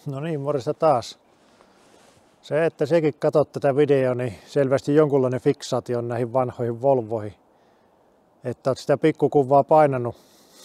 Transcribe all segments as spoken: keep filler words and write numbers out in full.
No niin, morjesta taas. Se, että sekin katsot tätä videoa, niin selvästi jonkunlainen fiksaatio on näihin vanhoihin Volvoihin. Että oot sitä pikkukuvaa painanut.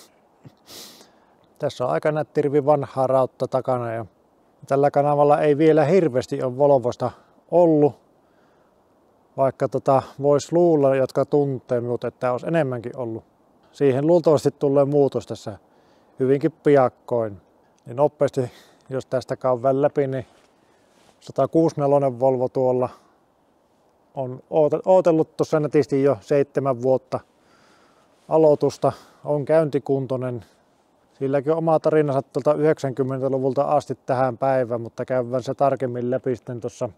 Tässä on aika nättirvi vanhaa rautta takana ja tällä kanavalla ei vielä hirveästi ole Volvosta ollut. Vaikka tota vois luulla, jotka tuntee minut, että olisi enemmänkin ollut. Siihen luultavasti tulee muutos tässä hyvinkin piakkoin. Niin nopeasti, jos tästä käyn läpi, niin sata kuusikymmentäneljä Volvo tuolla on ootellut tuossa netisti jo seitsemän vuotta aloitusta. On käyntikuntoinen. Silläkin on oma tarinansa tuolta yhdeksänkymmentäluvulta asti tähän päivään, mutta käydään se tarkemmin läpi sitten tuossa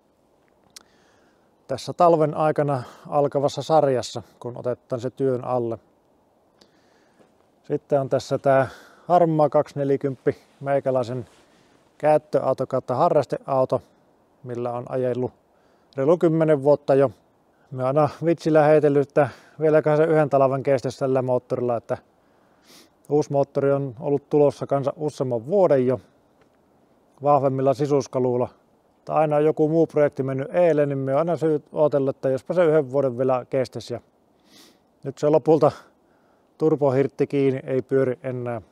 tässä talven aikana alkavassa sarjassa, kun otetaan se työn alle. Sitten on tässä tämä harmaa kaksisataaneljäkymmentä meikäläisen käyttöauto kautta harrasteauto, millä on ajellut reilu kymmenen vuotta jo. Me aina vitsillä heitellyt, että vieläköhän se yhden talven kestäisi tällä moottorilla, että uusi moottori on ollut tulossa kanssa useamman vuoden jo vahvemmilla sisuskaluilla. Tai aina on joku muu projekti mennyt eilen, niin me on aina syyt ootella, että jospa se yhden vuoden vielä kestäisi. Ja nyt se lopulta turbohirtti kiinni, ei pyöri enää.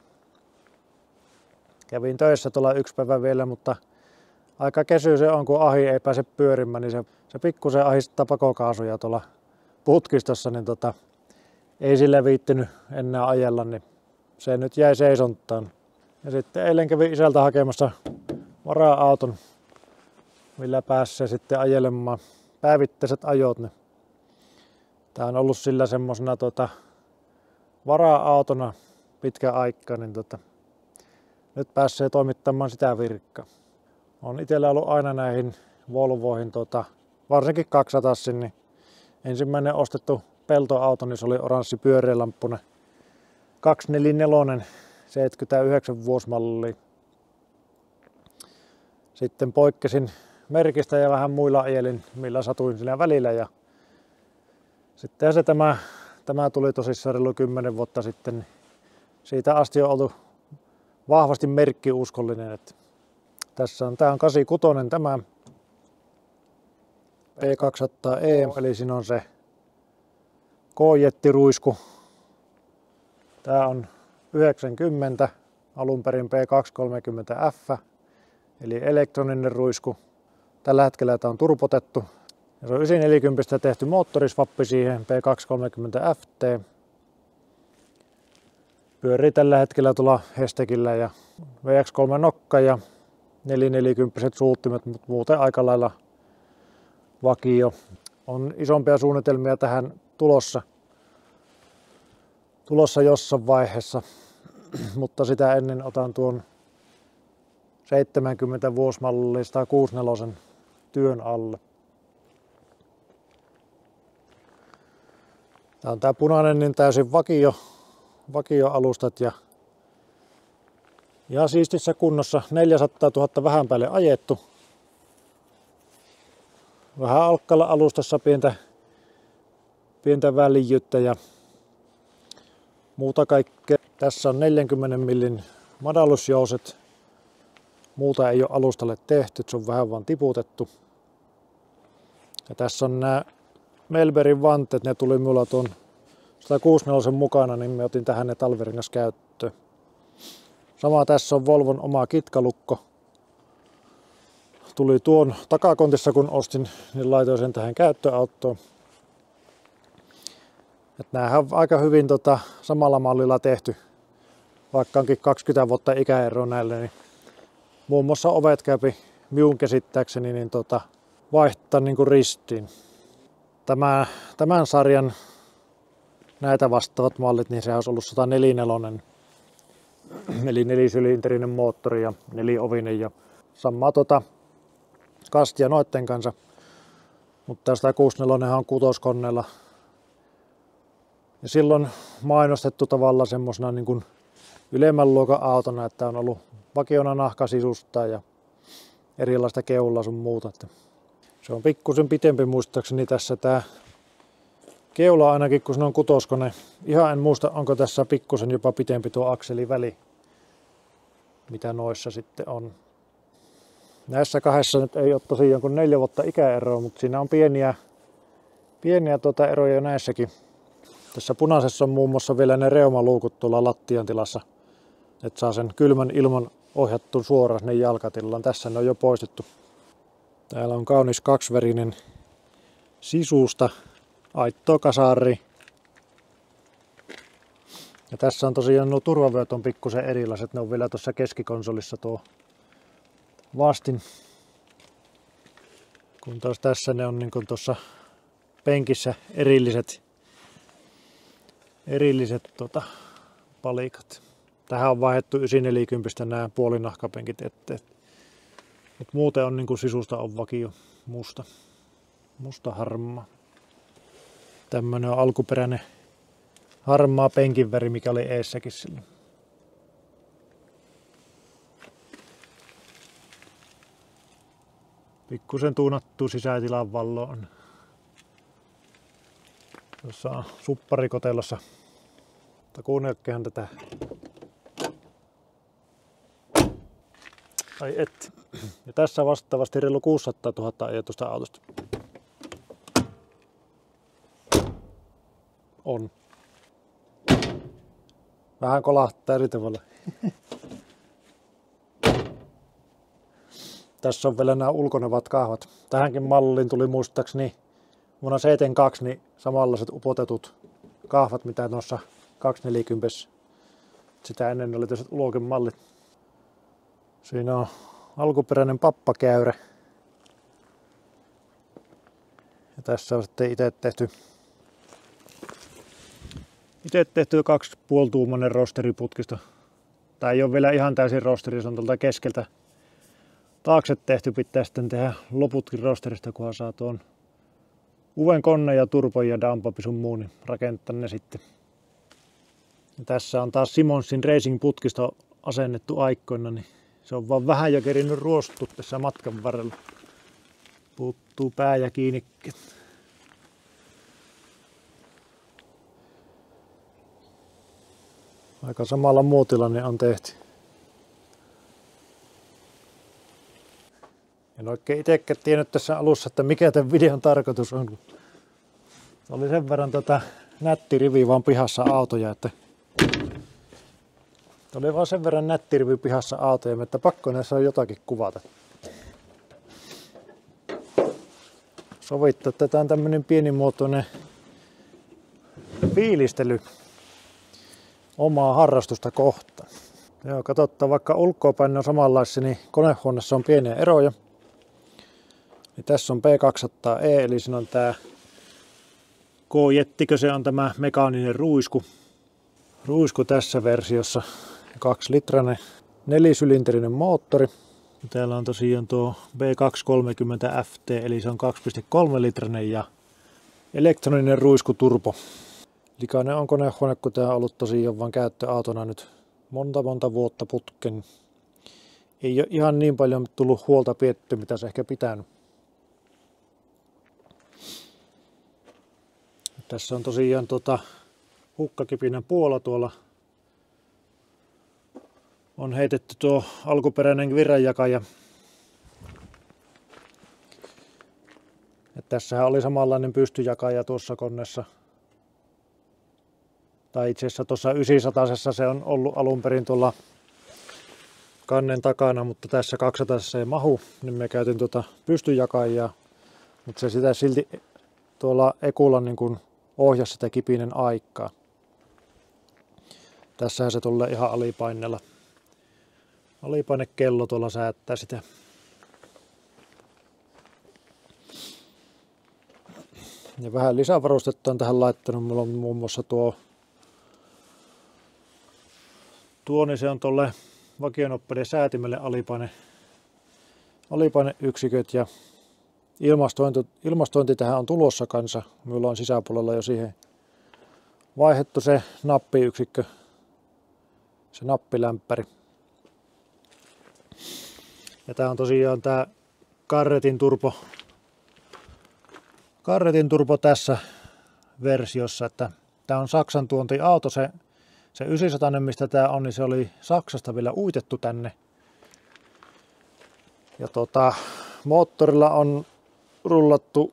Kävin töissä tuolla yksi päivä vielä, mutta aika kesy se on, kun ahi ei pääse pyörimään, niin se, se pikkusen ahistaa pakokaasuja tuolla putkistossa, niin tota, ei sillä viittinyt enää ajella, niin se nyt jäi seisontaan. Ja sitten eilen kävin isältä hakemassa vara-auton, millä pääsee sitten ajelemaan päivittäiset ajot. Niin tää on ollut sillä semmosena tota, vara-autona pitkä aikaa, niin tota, nyt pääsee toimittamaan sitä virkkaa. On itsellä ollut aina näihin Volvoihin, tota, varsinkin kaksisataa, niin ensimmäinen ostettu peltoauto, niin se oli oranssi pyöreälamppunen kaksisataaneljäkymmentäneljä, seitsemänkymmentäyhdeksän vuosimalli. Sitten poikkesin merkistä ja vähän muilla ajelin, millä satuin siinä välillä. Ja sitten se tämä, tämä tuli tosissaan reilu kymmenen vuotta sitten. Siitä asti on oltu vahvasti merkkiuskollinen. Että tässä on, tämä on kahdeksankymmentäkuusi tämä P kaksisataa E, eli siinä on se K-jettiruisku. Tämä on yhdeksänkymmentä, alun perin P kaksisataakolmekymmentä F, eli elektroninen ruisku. Tällä hetkellä tämä on turbotettu. Ja se on yhdeksänsataaneljäkymmentä tehty moottorisvappi siihen, P kaksisataakolmekymmentä F T. Pyörii tällä hetkellä tuolla Hestekillä ja V X kolme nokka ja neljäsataaneljäkymmentä suuttimet, mutta muuten aika lailla vakio. On isompia suunnitelmia tähän tulossa, tulossa jossain vaiheessa, mutta sitä ennen otan tuon seitsemänkymmentä vuosimallista kuusikymmentäneljä työn alle. Tämä on tämä punainen, niin täysin vakio, vakioalustat ja, ja siistissä kunnossa. neljäsataatuhatta vähän päälle ajettu. Vähän alkkalla alustassa pientä, pientä väljyyttä ja muuta kaikkea. Tässä on neljänkymmenen millin madallusjouset. Muuta ei ole alustalle tehty, se on vähän vaan tiputettu. Ja tässä on nämä Melberin vanteet, ne tuli minulla tuon sata kuusikymmentäneljä mukana, niin me otin tähän ne talvirengas käyttöön. Sama tässä on Volvon oma kitkalukko. Tuli tuon takakontissa kun ostin, niin laitoin sen tähän käyttöautoon. Että näähän on aika hyvin tota, samalla mallilla tehty, vaikka onkin kaksikymmentä vuotta ikäeroa näille. Niin muun muassa ovet käypi minun käsittääkseni niin tota, vaihtaa niin kuin ristiin. Tämä, tämän sarjan näitä vastaavat mallit, niin se olisi ollut sata neljäkymmentäneljä, eli nelisylinterinen moottori ja neliovinen ja samaa tota, kastia noitten kanssa. Mutta sata kuusikymmentäneljä on kutoskoneella. Ja silloin mainostettu tavallaan semmoisena niin kuin ylemmän luokan autona, että on ollut vakiona nahkasisusta ja erilaista keulaa sun muuta. Se on pikkusen pitempi muistaakseni tässä tää keula ainakin, kun se on kutoskone. Ihan en muista, onko tässä pikkusen jopa pitempi tuo akseliväli, mitä noissa sitten on. Näissä kahdessa nyt ei ole tosiaan kuin neljä vuotta ikäeroa, mutta siinä on pieniä, pieniä tuota eroja näissäkin. Tässä punaisessa on muun muassa vielä ne reumaluukut tuolla lattian tilassa, että saa sen kylmän ilman ohjattu suoraan sinne jalkatilaan. Tässä ne on jo poistettu. Täällä on kaunis kaksivärinen sisusta, aitto kasari. Ja tässä on tosiaan nuo turvavyöt on pikkusen erilaiset, ne on vielä tuossa keskikonsolissa tuo vastin. Kun taas tässä ne on niin kuin tuossa penkissä erilliset, erilliset tota, palikat. Tähän on vaihdettu yhdeksänsataaneljäkymmentä nämä puolinahkapenkit etteet. Mutta muuten on niin kuin sisusta on vakio musta, musta harmaa. Tämmönen on alkuperäinen harmaa penkin väri, mikä oli eessäkin silloin. Pikkusen tuunattu sisätilan vallo on. Tuossa on supparikotelossa. Mutta kuunnelkehan tätä. Ai et. Ja tässä vastaavasti reilu kuusisataatuhatta ajatusta autosta. On. Vähän kolahtaa eri tavalla. Tässä on vielä nämä ulkonevat kahvat. Tähänkin malliin tuli muistaakseni vuonna seitsemänkymmentäkaksi niin samanlaiset upotetut kahvat, mitä noissa kaksisataaneljäkymmentä. Sitä ennen oli tällaiset ulokin mallit. Siinä on alkuperäinen pappakäyrä. Ja tässä on sitten itse tehty itse tehty kaksi puolituumainen rosteriputkisto. Tää ei ole vielä ihan täysin rosteri, se on tuolta keskeltä taakse tehty. Pitää sitten tehdä loputkin rosterista, kunhan saa tuon uven konne ja turpon ja dampapi sun muu, niin rakentaa ne sitten. Ja tässä on taas Simonsin Racing-putkisto asennettu aikoina, niin se on vaan vähän jo kerinyt ruostua tässä matkan varrella. Puuttuu pää ja kiinnikkeet. Aika samalla muotilla ne on tehty. En oikein itsekään tiennyt tässä alussa, että mikä tämän videon tarkoitus on. Oli sen verran tota nätti rivi vaan pihassa autoja, että oli vaan sen verran nätti rivi pihassa autoja, että pakko näissä on jotakin kuvata. Sovittu, että tämä on tämmönen pienimuotoinen fiilistely omaa harrastusta kohtaan. Joo, katsotaan, vaikka ulkoapäin on samanlaisia, niin konehuoneessa on pieniä eroja. Niin tässä on P kaksisataa E, eli siinä on tää K-jettikö, se on tämä mekaaninen ruisku. Ruisku tässä versiossa, kaksi litrainen nelisylinterinen moottori. Täällä on tosiaan tuo B kaksisataakolmekymmentä F T, eli se on kaksi pilkku kolme litrainen ja elektroninen ruiskuturbo. Likainen on konehuone, kun tämä on ollut tosiaan vain käyttöautona nyt monta monta vuotta putken. Ei ole ihan niin paljon tullut huolta pietty, mitä se ehkä pitänyt. Tässä on tosiaan tota hukkakipinän puola tuolla. On heitetty tuo alkuperäinen virranjakaja. Ja tässähän oli samanlainen pystyjakaja tuossa koneessa. Tai itse asiassa tuossa yhdeksänsataa se on ollut alun perin tuolla kannen takana, mutta tässä kaksisataa ei mahu, niin me käytin tuota pystyjakajaa. Mutta se sitä silti tuolla Ekulla niin kuin ohjasi sitä kipinen aikaa. Tässähän se tulee ihan alipaineella. Alipainekello tuolla säättää sitä. Ja vähän lisävarustetta on tähän laittanut. Mulla on muun muassa tuo Tuo, niin se on tuolle vakionoppeiden säätimelle alipaine, alipaineyksiköt ja ilmastointi, ilmastointi tähän on tulossa kanssa. Minulla on sisäpuolella jo siihen vaihdettu se nappiyksikkö, se nappilämpäri. Ja tää on tosiaan tää Carretin turbo, Carretin turbo tässä versiossa, että tää on Saksan tuontiauto, se Se yhdeksänsataa, mistä tää on, niin se oli Saksasta vielä uitettu tänne. Ja tota, moottorilla on rullattu,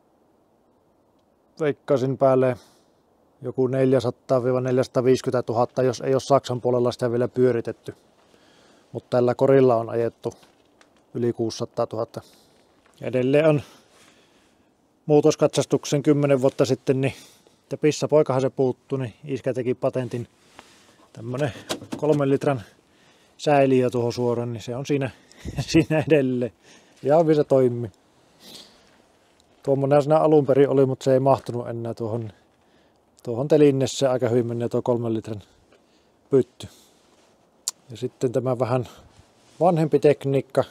veikkaisin päälle joku neljäsataa neljäsataaviisikymmentätuhatta, jos ei ole Saksan puolella sitä vielä pyöritetty. Mutta tällä korilla on ajettu yli kuusisataatuhatta. Edelleen on muutoskatsastuksen kymmenen vuotta sitten, niin että pissapoikahan se puuttui, niin iskä teki patentin. Tämmönen kolmen litran säiliö tuohon suoraan, niin se on siinä, siinä edelleen. Ja hyvin se toimii. Tuommoinen siinä alun perin oli, mutta se ei mahtunut enää tuohon, tuohon telinnessä. Aika hyvin menee tuo kolmen litran pytty. Ja sitten tämä vähän vanhempi tekniikka.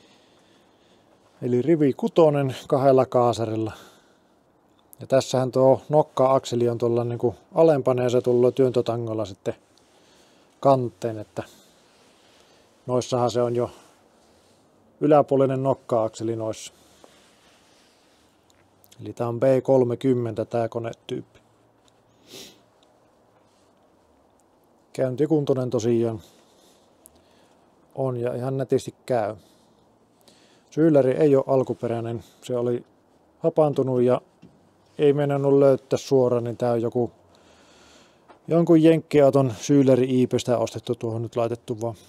Eli rivi kutonen kahdella kaasarilla. Ja tässähän tuo nokka-akseli on tuolla niin kuin alempana ja se tulee työntötangolla sitten kanteen, että noissahan se on jo yläpuolinen nokka-akseli noissa. Eli tää on B kolmekymmentä tää konetyyppi. Käyntikuntoinen tosiaan on ja ihan nätisti käy. Syylläri ei ole alkuperäinen, se oli hapantunut ja ei meinannut löytää suoraan, niin tää on joku jonkun jenkkiauton syylläri-iipestä ostettu, tuohon nyt laitettu vaan.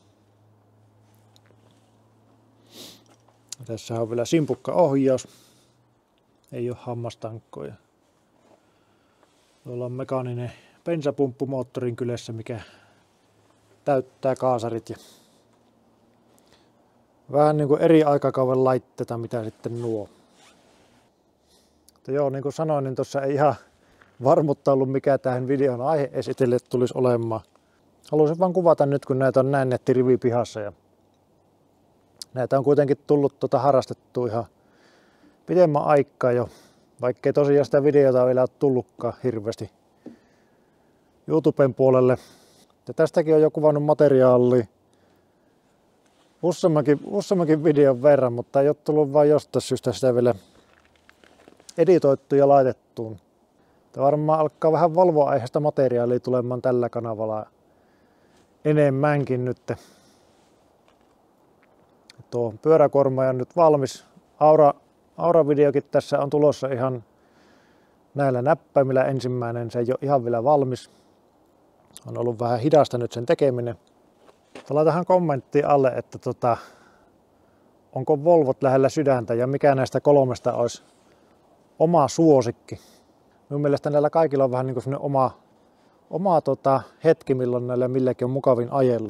Tässä on vielä simpukka ohjaus, ei ole hammastankkoja. Tuolla on mekaaninen bensapumppu moottorin kyljessä, mikä täyttää kaasarit ja vähän niin kuin eri aikakauden laitteita, mitä sitten nuo. Mutta joo, niin kuin sanoin, niin tuossa ei ihan varmuutta ollut, mikä tähän videon aihe esitelle tulisi olemaan. Haluaisin vaan kuvata nyt, kun näitä on näin netti rivi pihassa. Ja näitä on kuitenkin tullut tuota harrastettua ihan pidemmän aikaa jo, vaikkei tosiaan sitä videota vielä ole tullutkaan hirveästi YouTuben puolelle. Ja tästäkin on jo kuvannut materiaalia useammankin, useammankin videon verran, mutta ei ole tullut vain jostain syystä sitä vielä editoittu ja laitettuun. Tämä varmaan alkaa vähän Volvo-aiheesta materiaalia tulemaan tällä kanavalla enemmänkin nyt. Tuo pyöräkuorma on nyt valmis. Aura, Aura-videokin tässä on tulossa ihan näillä näppäimillä ensimmäinen. Se ei ole ihan vielä valmis. On ollut vähän hidasta nyt sen tekeminen. Laitahan kommenttiin alle, että tota, onko Volvot lähellä sydäntä ja mikä näistä kolmesta olisi oma suosikki. Minun mielestä näillä kaikilla on vähän niin kuin oma, oma tota, hetki, milloin näillä milläkin on mukavin ajella.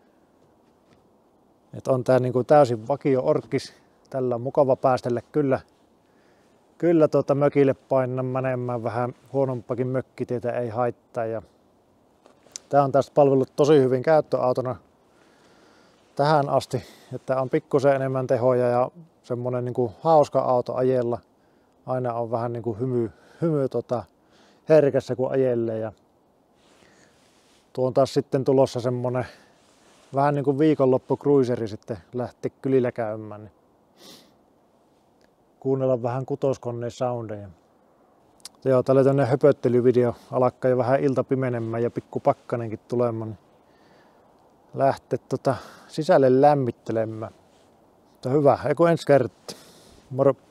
Et on tää niin kuin täysin vakio orkkis. Tällä on mukava päästellä kyllä, kyllä tuota mökille painna menemään vähän huonompakin mökkitietä ei haittaa. Ja tää on tästä palvellut tosi hyvin käyttöautona tähän asti, että on pikkusen enemmän tehoja ja semmonen niin kuin hauska auto ajella. Aina on vähän niin kuin hymy, hymy tota, herkässä kun ajelee. Ja tuo on taas sitten tulossa semmonen vähän niin kuin viikonloppu cruiseri sitten lähti kylillä käymään. Niin kuunnella vähän kutoskoneen soundeja. Joo, tää oli tämmönen höpöttelyvideo. Alkaa jo vähän ilta pimenemään ja pikku pakkanenkin tulemaan. Niin lähtee tota sisälle lämmittelemään. Mutta hyvä, eiku ensi kertaa. Moro!